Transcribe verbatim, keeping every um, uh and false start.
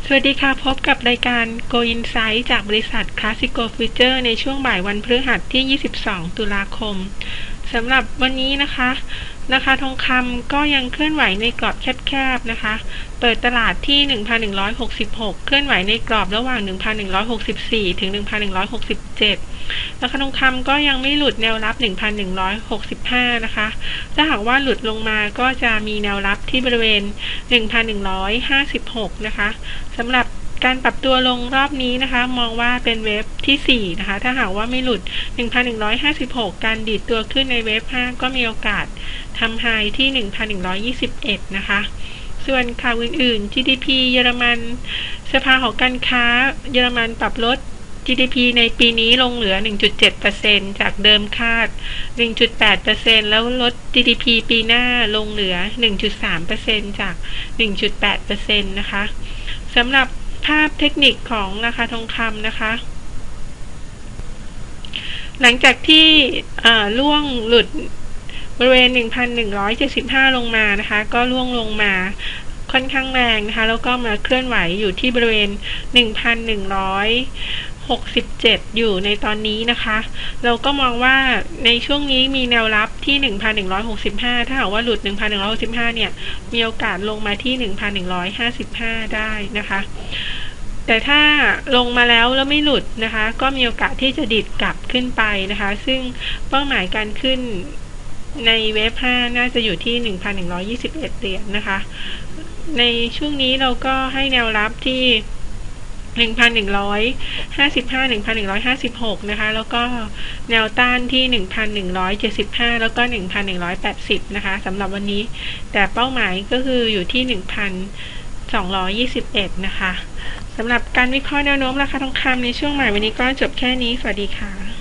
สวัสดีค่ะพบกับรายการ Go Insight จากบริษัท Classico Future ในช่วงบ่ายวันพฤหัสที่ยี่สิบสองตุลาคมสำหรับวันนี้นะคะราคาทองคำก็ยังเคลื่อนไหวในกรอบแคบๆนะคะเปิดตลาดที่ หนึ่งพันหนึ่งร้อยหกสิบหก เคลื่อนไหวในกรอบระหว่าง หนึ่งพันหนึ่งร้อยหกสิบสี่ ถึง หนึ่งพันหนึ่งร้อยหกสิบเจ็ด ราคาทองคำก็ยังไม่หลุดแนวรับ หนึ่งพันหนึ่งร้อยหกสิบห้า นะคะถ้าหากว่าหลุดลงมาก็จะมีแนวรับที่บริเวณ หนึ่งพันหนึ่งร้อยห้าสิบหก นะคะสำหรับการปรับตัวลงรอบนี้นะคะมองว่าเป็นเวฟที่สี่นะคะถ้าหากว่าไม่หลุด หนึ่งพันหนึ่งร้อยห้าสิบหก การดีดตัวขึ้นในเวฟห้าก็มีโอกาสทำไฮที่ หนึ่งพันหนึ่งร้อยยี่สิบเอ็ด นะคะส่วนข่าวอื่นๆ จี ดี พี เยอรมันสภาหอการค้าเยอรมันปรับลด จี ดี พี ในปีนี้ลงเหลือ หนึ่งจุดเจ็ดเปอร์เซ็นต์ จากเดิมคาด หนึ่งจุดแปดเปอร์เซ็นต์ แล้วลด จี ดี พี ปีหน้าลงเหลือ หนึ่งจุดสามเปอร์เซ็นต์ จาก หนึ่งจุดแปดเปอร์เซ็นต์ นะคะสำหรับภาพเทคนิคของราคาทองคำนะคะหลังจากที่ล่วงหลุดบริเวณ หนึ่งพันหนึ่งร้อยเจ็ดสิบห้า ลงมานะคะก็ล่วงลงมาค่อนข้างแรงนะคะแล้วก็มาเคลื่อนไหวอยู่ที่บริเวณ หนึ่งพันหนึ่งร้อยหกสิบเจ็ด อยู่ในตอนนี้นะคะเราก็มองว่าในช่วงนี้มีแนวรับที่ หนึ่งพันหนึ่งร้อยหกสิบห้า ถ้าหากว่าหลุด หนึ่งพันหนึ่งร้อยหกสิบห้า เนี่ยมีโอกาสลงมาที่ หนึ่งพันหนึ่งร้อยห้าสิบห้า ได้นะคะแต่ถ้าลงมาแล้วแล้วไม่หลุดนะคะก็มีโอกาสที่จะดิดกลับขึ้นไปนะคะซึ่งเป้าหมายการขึ้นในเวฟห้าน่าจะอยู่ที่ หนึ่งพันหนึ่งร้อยยี่สิบเอ็ด เหรียญนะคะในช่วงนี้เราก็ให้แนวรับที่ หนึ่งพันหนึ่งร้อยห้าสิบห้า หนึ่งพันหนึ่งร้อยห้าสิบหก นะคะแล้วก็แนวต้านที่ หนึ่งพันหนึ่งร้อยเจ็ดสิบห้า แล้วก็ หนึ่งพันหนึ่งร้อยแปดสิบ นะคะสำหรับวันนี้แต่เป้าหมายก็คืออยู่ที่ หนึ่งพันสองร้อยยี่สิบเอ็ด นะคะสำหรับการวิเคราะห์แนวโน้มราคาทองคำในช่วงใหม่วันนี้ก็จบแค่นี้สวัสดีค่ะ